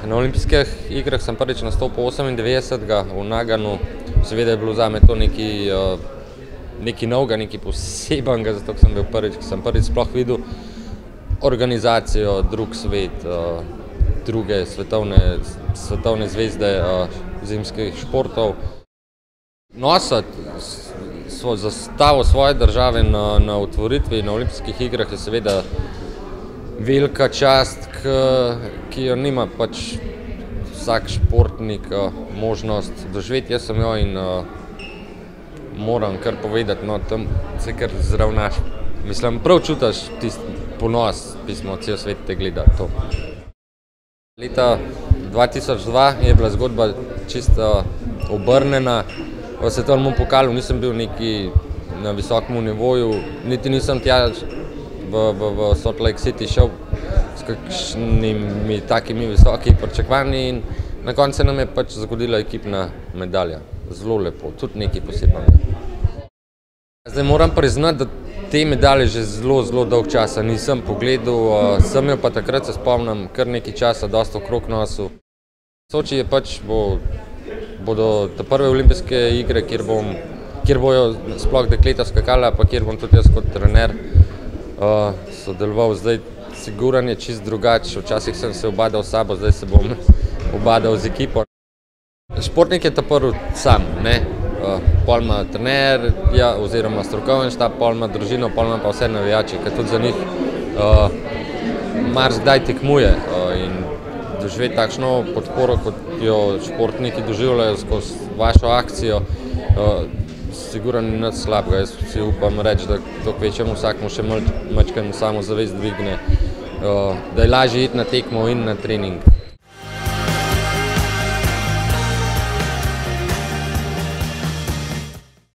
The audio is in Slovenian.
Na olimpijskih igrah sem prvič nastopil 98. v Naganu. Seveda je bilo zame to nekaj novega, nekaj posebenega, zato sem bil prvič, ko sem prvič sploh videl organizacijo, drug svet, druge svetovne zvezde zimskih športov. Nositi zastavo svoje države na otvoritvi na olimpijskih igrah je seveda velika čast, ki jo nima pač vsak športnik možnost doživeti. Jaz sem jo in moram kar povedati, no, tam se kar zravnaš. Mislim, prav čutiš tisti ponos, pismo, cel svet te gleda to. Leta 2002 je bila zgodba čisto obrnjena. V svetovnem pokalu nisem bil neki na visokem nivoju, niti nisem tja v Salt Lake City šel s kakšnimi takimi visokimi pričakovanji in na koncu se nam je pač zgodila ekipna medalja. Zelo lepo, tudi nekaj posebnega. Zdaj moram priznati, da te medalje že zelo dolg časa nisem pogledal, sem jo pa takrat, se spomnim, kar nekaj časa dosti okrog nosil. Soči je pač, bodo te prve olimpijske igre, kjer bojo sploh dekleta skakala, pa kjer bom tudi jaz kot trener sodeloval. Zdaj siguran je čisto drugače, včasih sem se ubadal s sabo, zdaj se bom ubadal z ekipo. Športnik je ta prvi sam, ne? Pol ima trener, oziroma strokoven štab, pol ima družino, pol ima pa vse navijači, ker tudi za njih marsikdaj tekmuje in doživeti takšno podporo, kot jo športniki doživljajo skozi vašo akcijo, sigurno ni nič slabega. Jaz si upam reči, da to kvečemu vsakmu še majčkeno samozavest dvigne, da je lažje iti na tekmo in na trening.